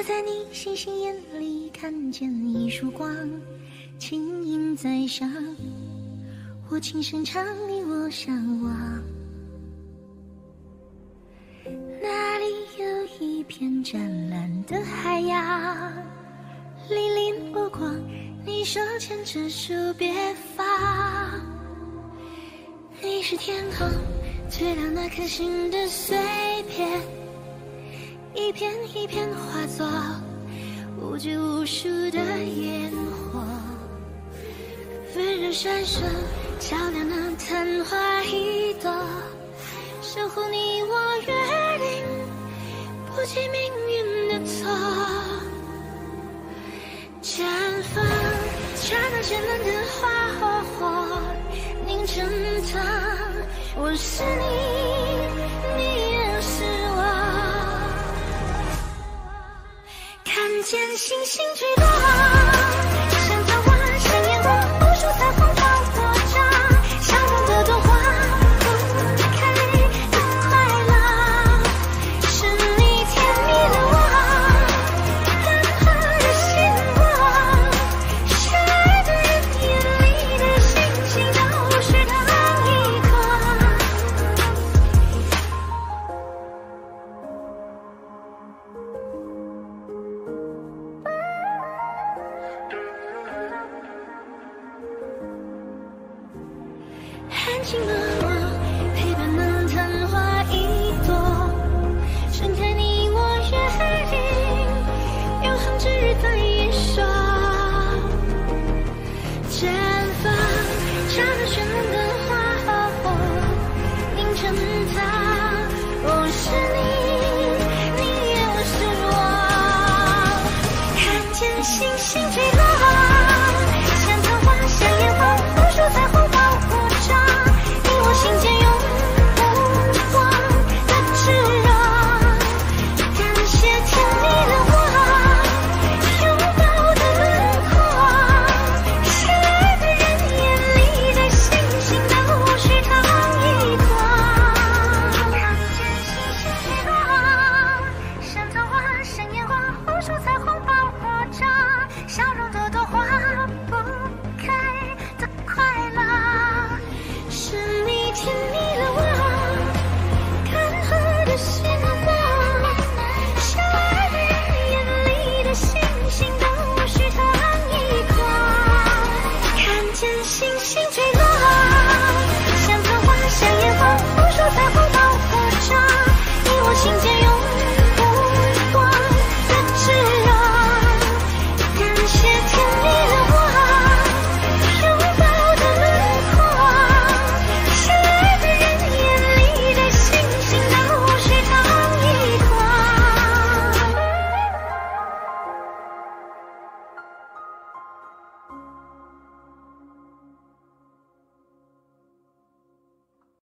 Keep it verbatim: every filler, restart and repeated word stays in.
我在你星星眼里看见一束光，轻盈在上，我轻声唱你我向往。那里有一片湛蓝的海洋，粼粼波光，你手牵着手别放。你是天空最亮那颗星的碎片，一片一片化作无拘无束的烟火，温柔闪烁，照亮那昙花一朵，守护你我约定，不计命运的错。绽放，刹那绚烂的花火火，凝成汤。我是你，你也是我。看见星星坠落，像桃花，像烟火，无数彩虹照我着，相同的动画，不开的快乐，是你甜蜜的我，干涸的星光，深爱的人眼里的星星都是同一颗。安静的我，陪伴那昙花一朵，盛开你我约定，永恒之日的一说。